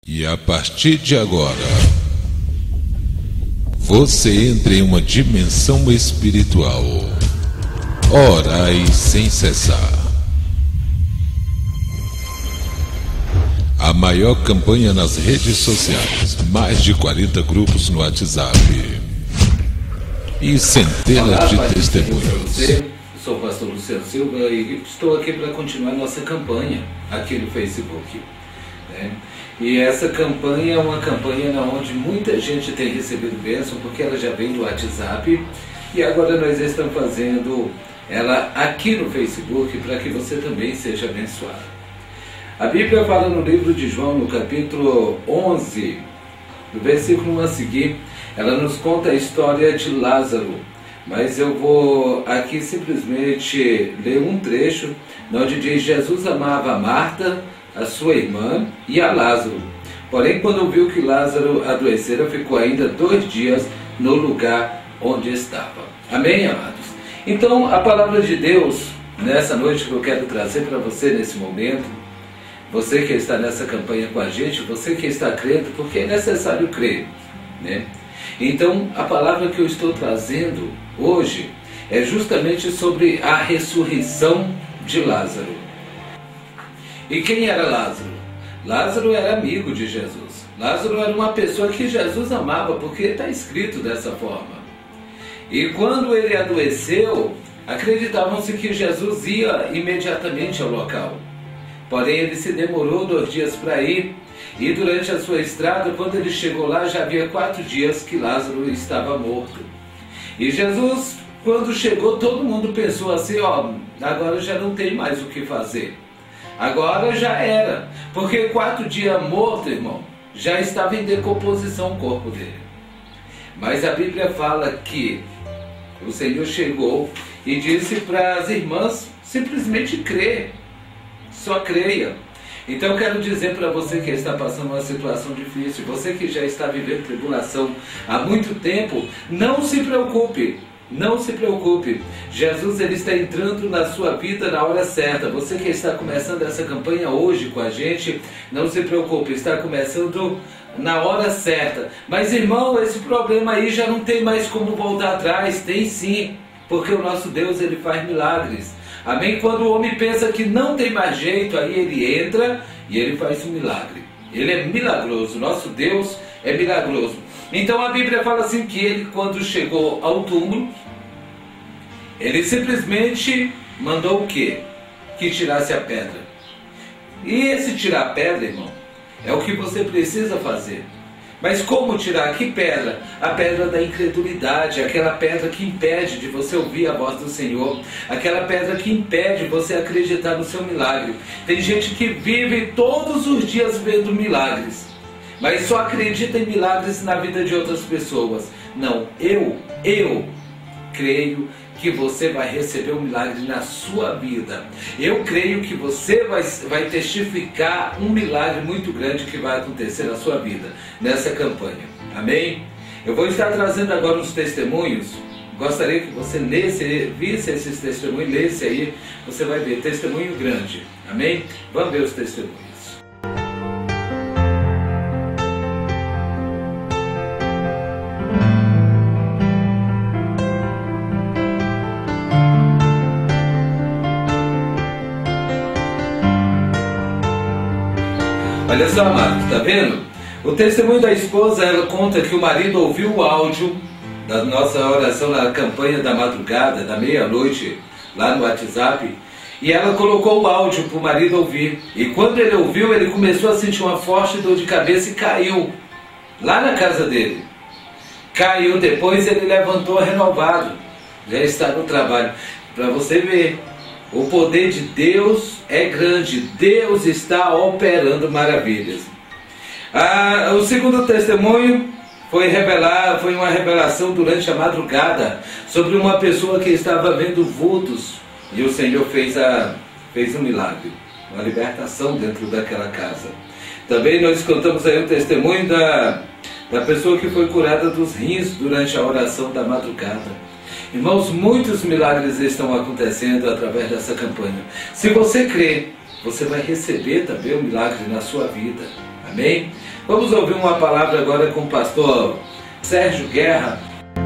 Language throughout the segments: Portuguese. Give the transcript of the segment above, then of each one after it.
E a partir de agora, você entra em uma dimensão espiritual. Orai sem cessar. A maior campanha nas redes sociais, mais de 40 grupos no WhatsApp e centenas de testemunhos. Eu sou o pastor Luciano Silva e estou aqui para continuar nossa campanha aqui no Facebook, né? E essa campanha é uma campanha onde muita gente tem recebido bênção, porque ela já vem do WhatsApp, e agora nós estamos fazendo ela aqui no Facebook para que você também seja abençoado. A Bíblia fala no livro de João, no capítulo 11, no versículo 1 a seguir, ela nos conta a história de Lázaro, mas eu vou aqui simplesmente ler um trecho onde diz: Jesus amava a Marta, a sua irmã e a Lázaro. Porém, quando viu que Lázaro adoecera, ficou ainda 2 dias no lugar onde estava. Amém, amados? Então, a palavra de Deus, nessa noite que eu quero trazer para você nesse momento, você que está nessa campanha com a gente, você que está crendo, porque é necessário crer, né? Então, a palavra que eu estou trazendo hoje é justamente sobre a ressurreição de Lázaro. E quem era Lázaro? Lázaro era amigo de Jesus. Lázaro era uma pessoa que Jesus amava, porque está escrito dessa forma. E quando ele adoeceu, acreditavam-se que Jesus ia imediatamente ao local. Porém, ele se demorou 2 dias para ir, e durante a sua estrada, quando ele chegou lá, já havia 4 dias que Lázaro estava morto. E Jesus, quando chegou, todo mundo pensou assim: ó, agora já não tem mais o que fazer. Agora já era, porque 4 dias morto, irmão, já estava em decomposição o corpo dele. Mas a Bíblia fala que o Senhor chegou e disse para as irmãs simplesmente crer, só creia. Então eu quero dizer para você que está passando uma situação difícil, você que já está vivendo tribulação há muito tempo, não se preocupe. Não se preocupe, Jesus ele está entrando na sua vida na hora certa. Você que está começando essa campanha hoje com a gente, não se preocupe, está começando na hora certa. Mas irmão, esse problema aí já não tem mais como voltar atrás. Tem sim, porque o nosso Deus ele faz milagres. Amém? Quando o homem pensa que não tem mais jeito, aí ele entra e ele faz um milagre. Ele é milagroso, nosso Deus é milagroso. Então a Bíblia fala assim que ele, quando chegou ao túmulo, ele simplesmente mandou o quê? Que tirasse a pedra. E esse tirar a pedra, irmão, é o que você precisa fazer. Mas como tirar? Que pedra? A pedra da incredulidade, aquela pedra que impede de você ouvir a voz do Senhor, aquela pedra que impede você acreditar no seu milagre. Tem gente que vive todos os dias vendo milagres, mas só acredita em milagres na vida de outras pessoas. Não, eu creio que você vai receber um milagre na sua vida. Eu creio que você vai testificar um milagre muito grande que vai acontecer na sua vida, nessa campanha. Amém? Eu vou estar trazendo agora uns testemunhos. Gostaria que você visse esses testemunhos, lesse aí, você vai ver, testemunho grande. Amém? Vamos ver os testemunhos. Olha só, Marcos, tá vendo? O testemunho da esposa, ela conta que o marido ouviu o áudio da nossa oração na campanha da madrugada, da meia-noite, lá no WhatsApp, e ela colocou o áudio para o marido ouvir. E quando ele ouviu, ele começou a sentir uma forte dor de cabeça e caiu lá na casa dele. Caiu, depois ele levantou renovado, já está no trabalho. Para você ver, o poder de Deus é grande, Deus está operando maravilhas. O segundo testemunho foi uma revelação durante a madrugada sobre uma pessoa que estava vendo vultos, e o Senhor fez um milagre, uma libertação dentro daquela casa. Também nós contamos aí um testemunho da pessoa que foi curada dos rins durante a oração da madrugada. Irmãos, muitos milagres estão acontecendo através dessa campanha. Se você crê, você vai receber também um milagre na sua vida. Amém? Vamos ouvir uma palavra agora com o pastor Sérgio Guerra.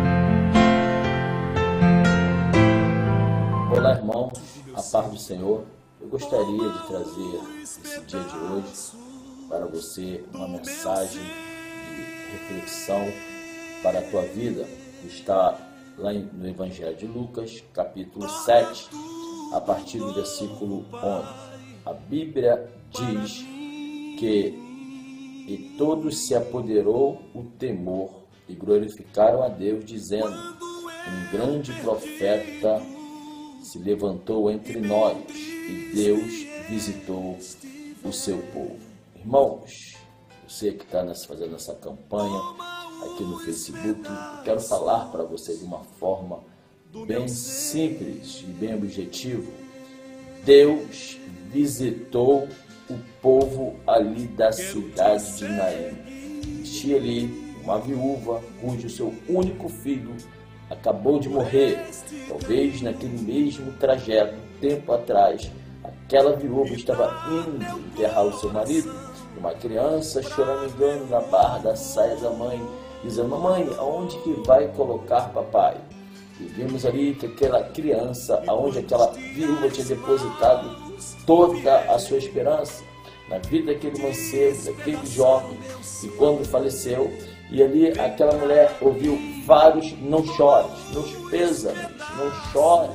Olá, irmãos, a paz do Senhor. Eu gostaria de trazer esse dia de hoje para você uma mensagem de reflexão para a tua vida, que está lá no Evangelho de Lucas, capítulo 7, a partir do versículo 11. A Bíblia diz que "E todos se apoderou o temor e glorificaram a Deus, dizendo: um grande profeta se levantou entre nós e Deus visitou o seu povo." Irmãos, você que está fazendo essa campanha aqui no Facebook, eu quero falar para você de uma forma bem simples e bem objetiva. Deus visitou o povo ali da cidade de Naim. Existia ali uma viúva cujo seu único filho acabou de morrer. Talvez naquele mesmo trajeto, tempo atrás, aquela viúva estava indo enterrar o seu marido. Uma criança choramingando na barra da saia da mãe, dizendo: "Mamãe, aonde que vai colocar papai?" E vimos ali que aquela criança, aonde aquela viúva tinha depositado toda a sua esperança na vida daquele mancebo, daquele jovem, e quando faleceu, e ali aquela mulher ouviu vários "não chores", "nos pêsames", "não chores",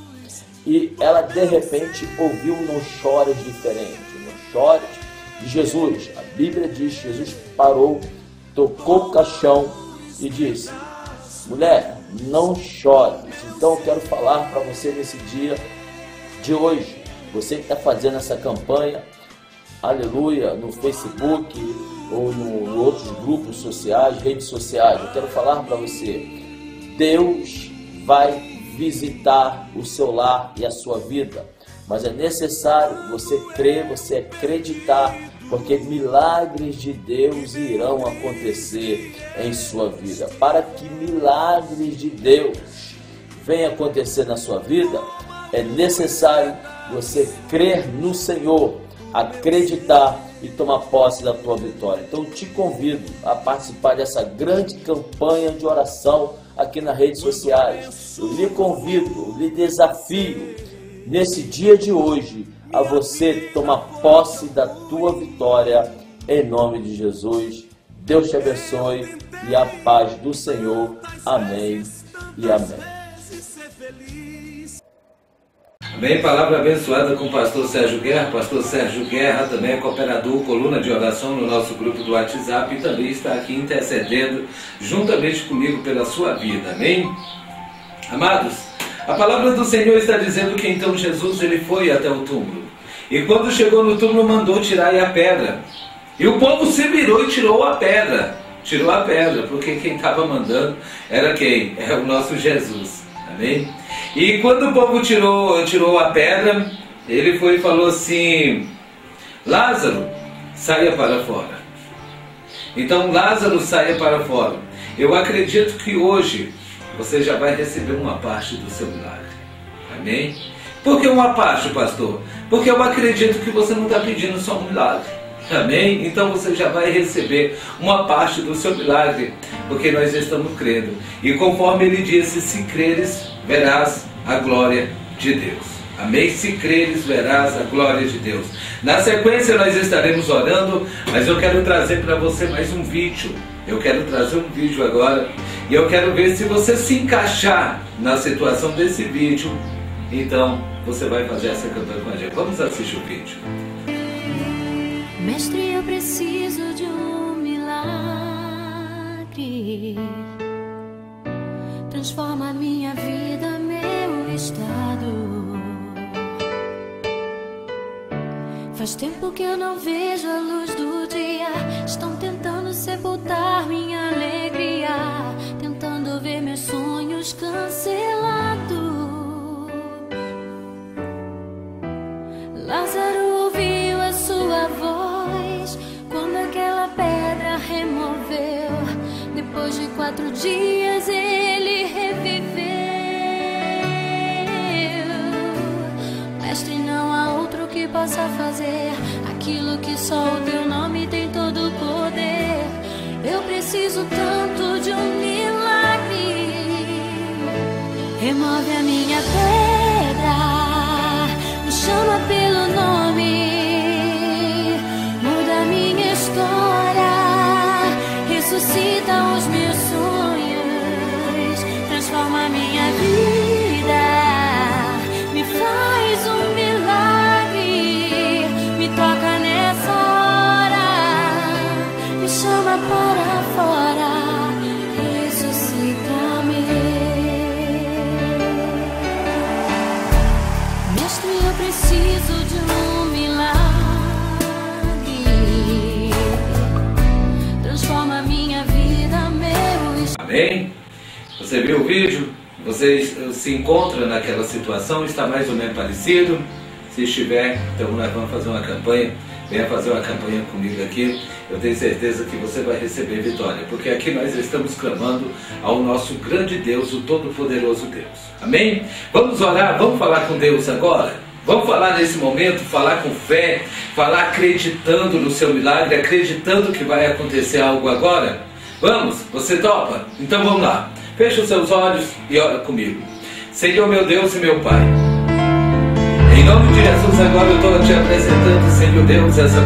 e ela de repente ouviu um "não chores" diferente, "não chores" de Jesus. A Bíblia diz que Jesus parou, tocou o caixão e disse: "Mulher, não chores." Então eu quero falar para você nesse dia de hoje, você que está fazendo essa campanha, aleluia, no Facebook ou em outros grupos sociais, redes sociais, eu quero falar para você: Deus vai visitar o seu lar e a sua vida, mas é necessário você crer, você acreditar, porque milagres de Deus irão acontecer em sua vida. Para que milagres de Deus venham acontecer na sua vida, é necessário você crer no Senhor, acreditar e tomar posse da tua vitória. Então te convido a participar dessa grande campanha de oração aqui nas redes sociais. Eu lhe convido, eu lhe desafio nesse dia de hoje a você tomar posse da tua vitória em nome de Jesus. Deus te abençoe e a paz do Senhor. Amém e amém. Amém, palavra abençoada com o pastor Sérgio Guerra. Pastor Sérgio Guerra também é cooperador, coluna de oração no nosso grupo do WhatsApp, e também está aqui intercedendo juntamente comigo pela sua vida. Amém? Amados, a palavra do Senhor está dizendo que então Jesus ele foi até o túmulo. E quando chegou no túmulo, mandou tirar a pedra. E o povo se virou e tirou a pedra. Tirou a pedra, porque quem estava mandando era quem? Era o nosso Jesus. Amém? E quando o povo tirou a pedra, ele foi e falou assim: "Lázaro, saia para fora." Então Lázaro saia para fora. Eu acredito que hoje você já vai receber uma parte do seu milagre. Amém? Por que uma parte, pastor? Porque eu acredito que você não está pedindo só um milagre. Amém? Então você já vai receber uma parte do seu milagre, porque nós estamos crendo. E conforme ele disse: se creres, verás a glória de Deus. Amém? Se creres, verás a glória de Deus. Na sequência nós estaremos orando, mas eu quero trazer para você mais um vídeo. Eu quero trazer um vídeo agora, e eu quero ver se você se encaixar na situação desse vídeo. Então você vai fazer essa campanha com a gente. Vamos assistir o vídeo. Mestre, eu preciso de um milagre. Transforma a minha vida, meu estado. Faz tempo que eu não vejo a luz do dia. Estão tentando sepultar minha alegria, tentando ver meus sonhos cancelados. Lázaro ouviu a sua voz quando aquela pedra removeu. Depois de 4 dias ele reviveu. Mestre, não há outro que possa fazer aquilo que só o teu nome tem todo preciso tanto de um milagre. Remove a minha pedra, me chama pelo nome, muda a minha história, ressuscita os meus sonhos, transforma a minha vida, me faz um milagre, me toca nessa hora, me chama para fora, ressuscita-me. Mestre, eu preciso de um milagre, transforma a minha vida, meu espírito. Amém? Você viu o vídeo? Você se encontra naquela situação? Está mais ou menos parecido? Se estiver, então nós vamos fazer uma campanha. Venha fazer uma campanha comigo aqui. Eu tenho certeza que você vai receber vitória, porque aqui nós estamos clamando ao nosso grande Deus, o Todo-Poderoso Deus. Amém? Vamos orar, vamos falar com Deus agora? Vamos falar nesse momento, falar com fé, falar acreditando no seu milagre, acreditando que vai acontecer algo agora? Vamos? Você topa? Então vamos lá. Feche os seus olhos e ora comigo. Senhor meu Deus e meu Pai, em nome de Jesus agora eu estou te apresentando, Senhor Deus, essa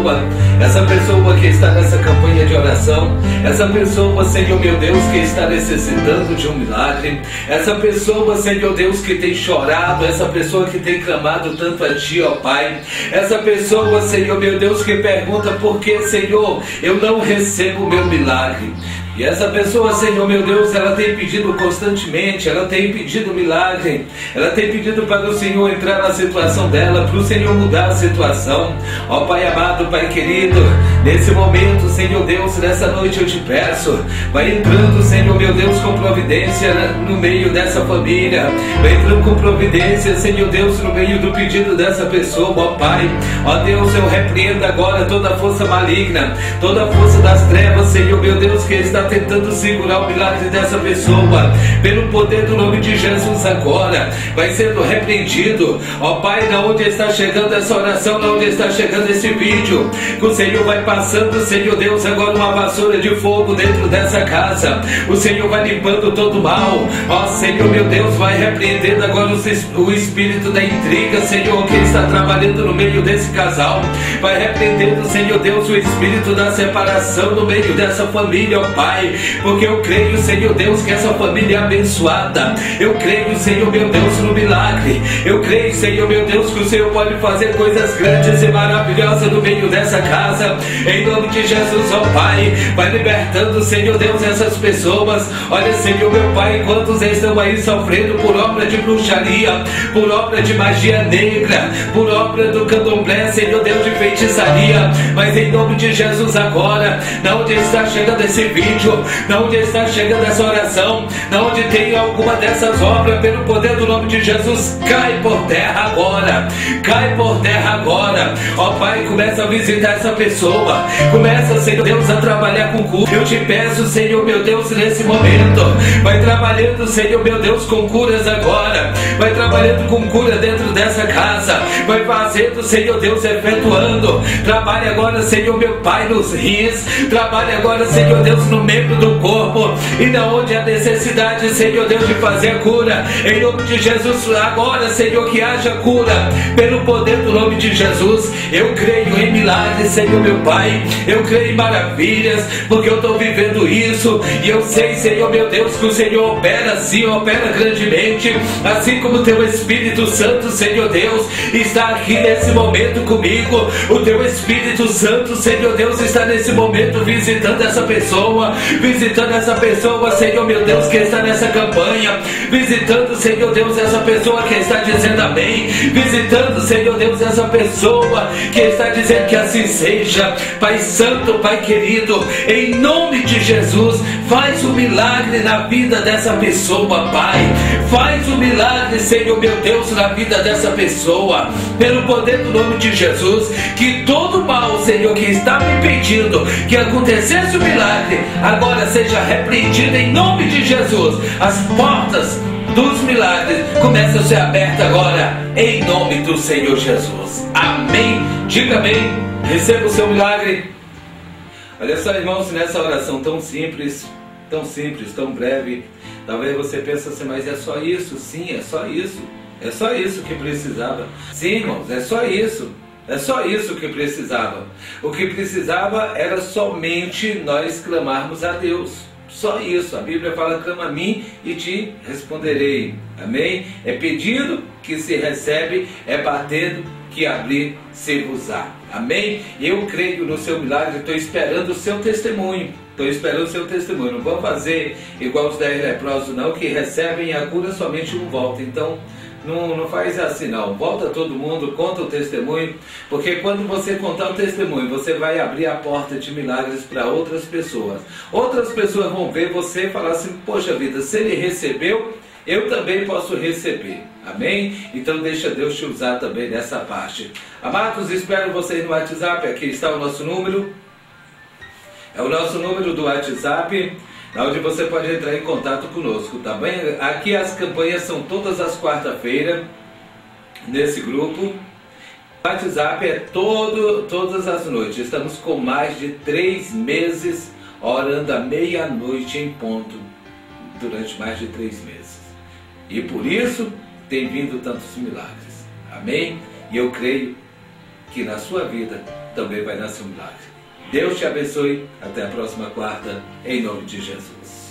pessoa que está nessa campanha de oração, essa pessoa, Senhor meu Deus, que está necessitando de um milagre, essa pessoa, Senhor Deus, que tem chorado, essa pessoa que tem clamado tanto a Ti, ó Pai, essa pessoa, Senhor meu Deus, que pergunta por que, Senhor, eu não recebo o meu milagre. E essa pessoa, Senhor meu Deus, ela tem pedido constantemente, ela tem pedido milagre, ela tem pedido para o Senhor entrar na situação dela, para o Senhor mudar a situação. Ó Pai amado, Pai querido, nesse momento, Senhor Deus, nessa noite eu te peço, vai entrando, Senhor meu Deus, com providência no meio dessa família, vai entrando com providência, Senhor Deus, no meio do pedido dessa pessoa, ó Pai. Ó Deus, eu repreendo agora toda a força maligna, toda a força das trevas, Senhor meu Deus, que está tentando segurar o milagre dessa pessoa, pelo poder do nome de Jesus agora, vai sendo repreendido, ó Pai, na onde está chegando essa oração, na onde está chegando esse vídeo, que o Senhor vai passando, Senhor Deus, agora uma vassoura de fogo dentro dessa casa, o Senhor vai limpando todo o mal, ó Senhor meu Deus, vai repreendendo agora o espírito da intriga, Senhor, que está trabalhando no meio desse casal, vai repreendendo, Senhor Deus, o espírito da separação no meio dessa família, ó Pai, porque eu creio, Senhor Deus, que essa família é abençoada, eu creio, Senhor meu Deus, no milagre, eu creio, Senhor meu Deus, que o Senhor pode fazer coisas grandes e maravilhosas no meio dessa casa, em nome de Jesus, ó Pai, vai libertando, Senhor Deus, essas pessoas, olha, Senhor meu Pai, quantos estão aí sofrendo por obra de bruxaria, por obra de magia negra, por obra do candomblé, Senhor Deus, de feitiçaria, mas em nome de Jesus agora, na onde está chegando esse vídeo, na onde está chegando essa oração, na onde tem alguma dessas obras, pelo poder do nome de Jesus, cai por terra agora, cai por terra agora, ó Pai, começa a visitar essa pessoa, começa, Senhor Deus, a trabalhar com cura, eu te peço, Senhor meu Deus, nesse momento, vai trabalhando, Senhor meu Deus, com curas agora, vai trabalhando com cura dentro dessa casa, vai fazendo, Senhor Deus, efetuando, trabalhe agora, Senhor meu Pai, nos rins, trabalhe agora, Senhor Deus, no membro do corpo, e da onde há necessidade, Senhor Deus, de fazer a cura, em nome de Jesus, agora, Senhor, que haja cura, pelo poder do nome de Jesus, eu creio em milagres, Senhor meu Pai, eu creio em maravilhas, porque eu estou vivendo isso, e eu sei, Senhor meu Deus, que o Senhor opera assim, opera grandemente, assim como o Teu Espírito Santo, Senhor Deus, está aqui nesse momento comigo, o Teu Espírito Santo, Senhor Deus, está nesse momento visitando essa pessoa, Senhor meu Deus, que está nessa campanha, visitando, Senhor Deus, essa pessoa que está dizendo amém, visitando, Senhor Deus, essa pessoa que está dizendo que assim seja. Pai Santo, Pai querido, em nome de Jesus, faz um milagre na vida dessa pessoa, Pai, faz um milagre, Senhor meu Deus, na vida dessa pessoa, pelo poder do nome de Jesus, que todo mal, Senhor, que está me impedindo que acontecesse o milagre, agora seja repreendido em nome de Jesus. As portas dos milagres começam a ser abertas agora, em nome do Senhor Jesus. Amém. Diga amém. Receba o seu milagre. Olha só, irmãos, nessa oração tão simples, tão breve, talvez você pense assim, mas é só isso? Sim, é só isso. É só isso que precisava. Sim, irmãos, é só isso. É só isso que precisava. O que precisava era somente nós clamarmos a Deus. Só isso. A Bíblia fala: clama a mim e te responderei. Amém? É pedido que se recebe, é batendo que abrir se vos-á. Amém? Eu creio no seu milagre, estou esperando o seu testemunho. Estou esperando o seu testemunho. Não vou fazer igual os 10 leprosos não, que recebem a cura somente um volta. Então, não faz assim não. Volta todo mundo, conta o testemunho, porque quando você contar o testemunho, você vai abrir a porta de milagres para outras pessoas. Outras pessoas vão ver você e falar assim: poxa vida, se ele recebeu, eu também posso receber. Amém? Então deixa Deus te usar também nessa parte. Amados, espero vocês no WhatsApp. Aqui está o nosso número. É o nosso número do WhatsApp, onde você pode entrar em contato conosco, tá bem? Aqui as campanhas são todas as quarta-feiras, nesse grupo. O WhatsApp é todas as noites. Estamos com mais de 3 meses, orando à meia-noite em ponto, durante mais de 3 meses. E por isso tem vindo tantos milagres. Amém? E eu creio que na sua vida também vai nascer um milagre. Deus te abençoe. Até a próxima quarta, em nome de Jesus.